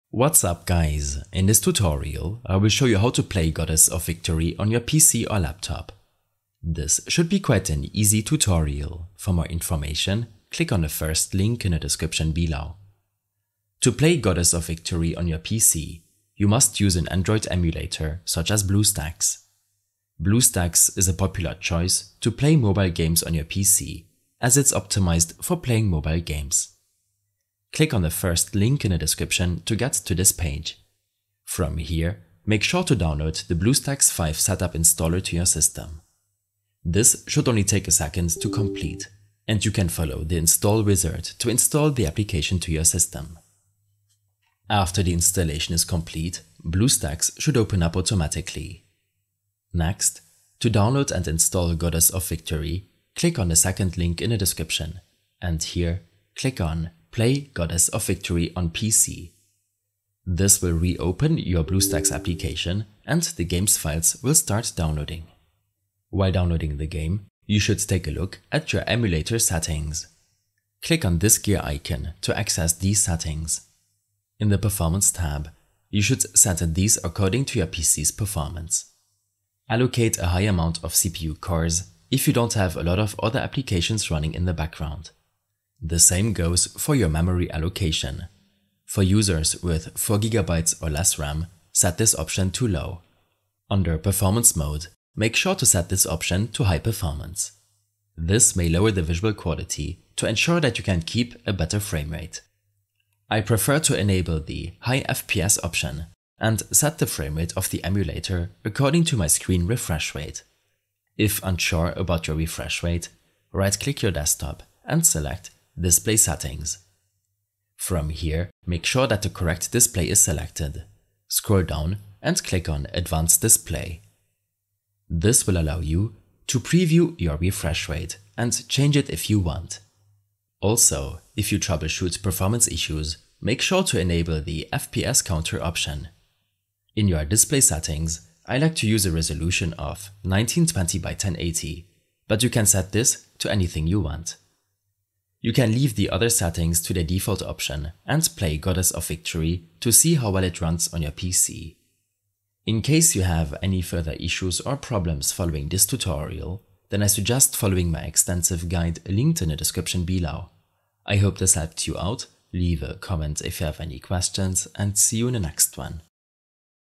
What's up guys, in this tutorial I will show you how to play Goddess of Victory on your PC or laptop. This should be quite an easy tutorial. For more information, click on the first link in the description below. To play Goddess of Victory on your PC, you must use an Android emulator such as BlueStacks. BlueStacks is a popular choice to play mobile games on your PC, as it's optimized for playing mobile games. Click on the first link in the description to get to this page. From here, make sure to download the BlueStacks 5 setup installer to your system. This should only take a second to complete, and you can follow the install wizard to install the application to your system. After the installation is complete, BlueStacks should open up automatically. Next, to download and install Goddess of Victory, click on the second link in the description, and here, click on Play Goddess of Victory on PC. This will reopen your BlueStacks application and the game's files will start downloading. While downloading the game, you should take a look at your emulator settings. Click on this gear icon to access these settings. In the Performance tab, you should set these according to your PC's performance. Allocate a high amount of CPU cores if you don't have a lot of other applications running in the background. The same goes for your memory allocation. For users with 4GB or less RAM, set this option to low. Under Performance mode, make sure to set this option to high performance. This may lower the visual quality to ensure that you can keep a better frame rate. I prefer to enable the high FPS option and set the frame rate of the emulator according to my screen refresh rate. If unsure about your refresh rate, right-click your desktop and select Display Settings. From here, make sure that the correct display is selected. Scroll down and click on Advanced Display. This will allow you to preview your refresh rate and change it if you want. Also, if you troubleshoot performance issues, make sure to enable the FPS counter option. In your display settings, I like to use a resolution of 1920 by 1080, but you can set this to anything you want. You can leave the other settings to the default option and play Goddess of Victory to see how well it runs on your PC. In case you have any further issues or problems following this tutorial, then I suggest following my extensive guide linked in the description below. I hope this helped you out, leave a comment if you have any questions, and see you in the next one.